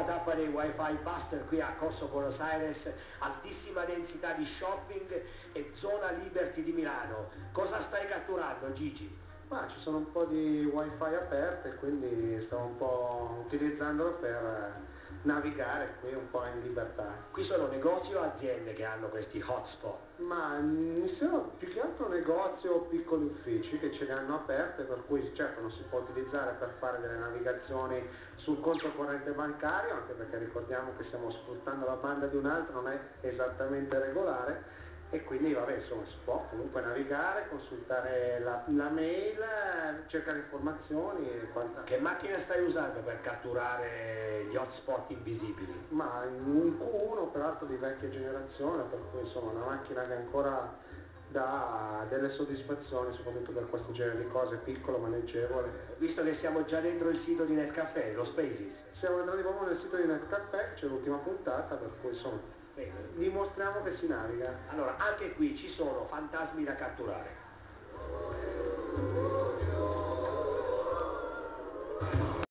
tappa dei wifi buster qui a Corso Buenos Aires, altissima densità di shopping e zona Liberty di Milano. Cosa stai catturando, Gigi? Ma ci sono un po' di wifi aperte, quindi stavo un po' utilizzandolo per navigare qui un po' in libertà. Qui sono negozi o aziende che hanno questi hotspot? Ma mi sembra più che altro negozi o piccoli uffici che ce le hanno aperte, per cui certo non si può utilizzare per fare delle navigazioni sul conto corrente bancario, anche perché ricordiamo che stiamo sfruttando la banda di un altro, non è esattamente regolare, e quindi vabbè, insomma, si può comunque navigare, consultare la mail, cercare informazioni e quant'altro. Che macchina stai usando per catturare gli hotspot invisibili? Ma un Q1 peraltro di vecchia generazione, per cui insomma una macchina che ancora dà delle soddisfazioni, soprattutto per questo genere di cose, piccolo, maneggevole. Visto che siamo già dentro il sito di Netcafé, lo Spaces. Siamo entrati proprio nel sito di Netcafé, c'è l'ultima puntata, per cui insomma dimostriamo che si naviga. Allora, anche qui ci sono fantasmi da catturare.